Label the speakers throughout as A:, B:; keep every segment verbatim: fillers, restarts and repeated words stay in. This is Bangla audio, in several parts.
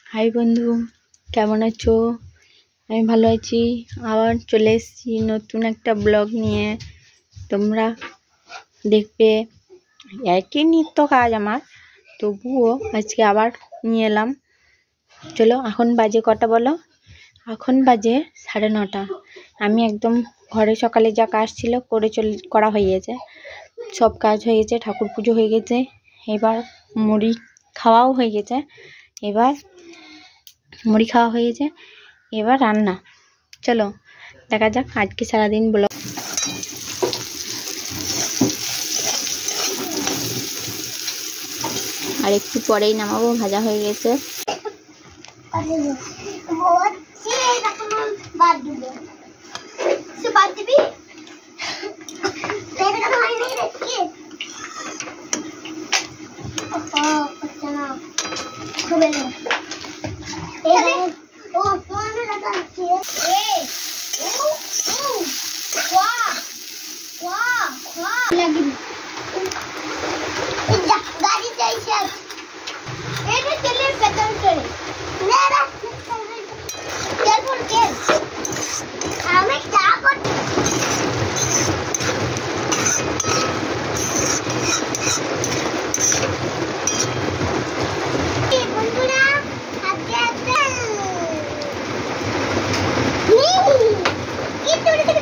A: হাই বন্ধু, কেমন আছো? আমি ভালো আছি। আবার চলে এসেছি নতুন একটা ব্লগ নিয়ে। তোমরা দেখবে একই নিত্য কাজ আমার, তবুও আজকে আবার নিয়ে এলাম। চলো, এখন বাজে কটা বলো? এখন বাজে সাড়ে নটা। আমি একদম ঘরে সকালে যা কাজ ছিল করে চলে করা হয়ে গেছে, সব কাজ হয়ে গেছে, ঠাকুর পুজো হয়ে গেছে, এবার মুড়ি খাওয়াও হয়ে গেছে। এবার মুড়ি খাওয়া হয়ে গেছে, এবার রান্না। চলো দেখা যাক আজকে সারাদিন ব্লগ। আর একটু পরেই নামাবো, ভাজা হয়ে গেছে।
B: गाड़ी चाहिए এটা চলে পেট্রোল করে না না তেল ভর তেল আমি চা কর এই বন্ধুরা আজকে একটা কি তোরে তোরে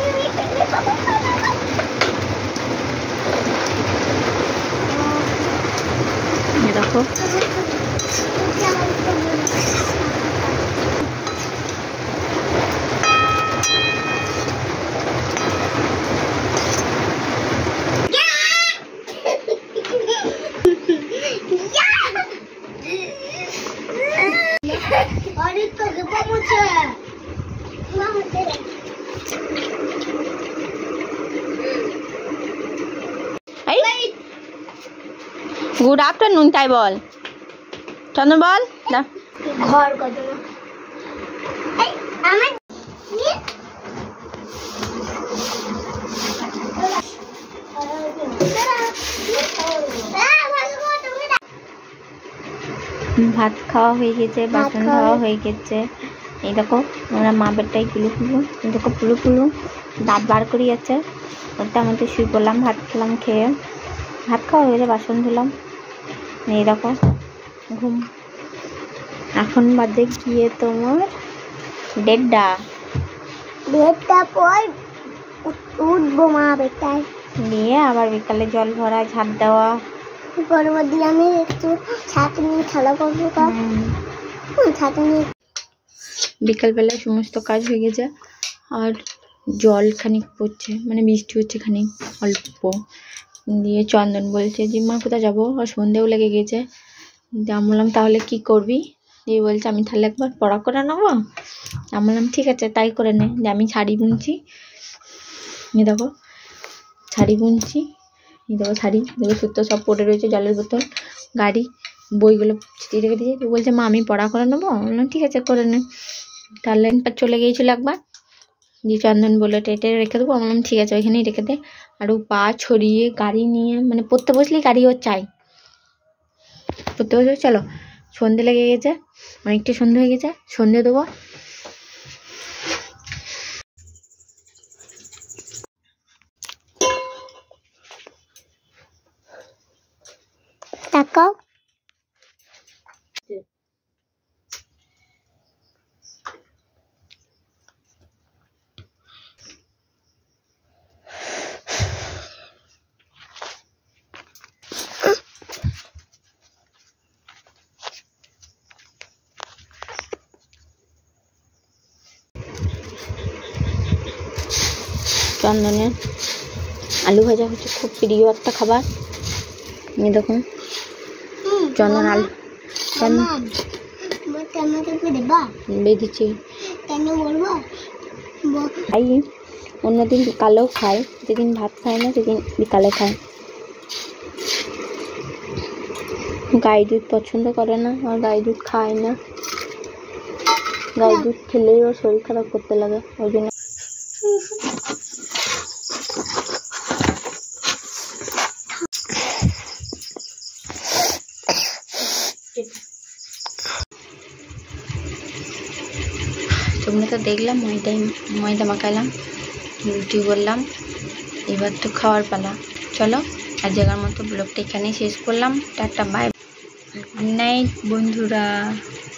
A: দেখো গুড আফটারনুন তাই বল, চন্দন বল।
B: ঘর কত আমার
A: ভাত খাওয়া হয়ে গেছে, বাসন খাওয়া হয়ে গেছে। এই দেখো আমরা মা বেটাই পুলু পুলু, দেখো পুলু পুলু দাঁত বার করে যাচ্ছে। ওটা আমাদের শুয়ে পড়লাম, ভাত খেলাম, খেয়ে ভাত খাওয়া হয়ে গেছে, বাসন ধুলাম। এই দেখো ঘুম। এখন বাজে গিয়ে তোমার দেড়টা
B: দেড়টা পর উঠবো মা বেটায়
A: দিয়ে আবার বিকালে জল ভরা, ঝাঁপ দেওয়া।
B: পরবর্তী আমি একটু ছাতা নিয়ে খেলা করবো। ছাতা নিয়ে
A: বিকালবেলায় সমস্ত কাজ হয়ে গেছে। আর জল খানিক পড়ছে, মানে বৃষ্টি হচ্ছে খানিক অল্প। দিয়ে চন্দন বলছে যে মা কোথায় যাবো, আর সন্ধেও লেগে গেছে। দিয়ে আমি বললাম তাহলে কি করবি? দিয়ে বলছে আমি তাহলে একবার পড়া করে নেবো। আমি বললাম ঠিক আছে তাই করে নে। যে আমি শাড়ি বুনছি, নিয়ে দেখো শাড়ি বুনছি, নিয়ে দেখো শাড়ি দেখো সুতো সব পড়ে রয়েছে, জলের বোতল, গাড়ি, বইগুলো ছিটিয়ে রেখে দিয়েছে। তো বলছে মা আমি পড়া করে নেবো। আমি বললাম ঠিক আছে করে নে। তাহলে চলে গিয়েছিল একবার, দিয়ে চন্দন বলে টেটে রেখে দেবো। আমি বললাম ঠিক আছে ওইখানেই রেখে দে। আর ও পা ছড়িয়ে গাড়ি নিয়ে, মানে পড়তে বসলেই গাড়ি ওর চাই, পড়তে বসে। চলো সন্ধে লেগে গেছে, অনেকটা সন্ধে হয়ে গেছে, সন্ধে দেবো।
B: তাকাও
A: চন্দনের আলু ভাজা হচ্ছে খুব প্রিয় একটা খাবার। এই দেখুন চন্দন আলু বেঁধেছি। খাই অন্যদিন বিকালেও খায়, যেদিন ভাত খায় না সেদিন বিকালে খায়। গাই দুধ পছন্দ করে না, আর গাই দুধ খায় না। গাই দুধ খেলেই ওর শরীর খারাপ করতে লাগে, ওই জন্য। তোমরা তো দেখলাম ময়দাই ময়দা মাখালাম, রুটি করলাম, এবার তো খাওয়ার পালা। চলো আর জায়গার মতো ব্লগটা এখানেই শেষ করলাম। টাটা বাই, গুড নাইট বন্ধুরা।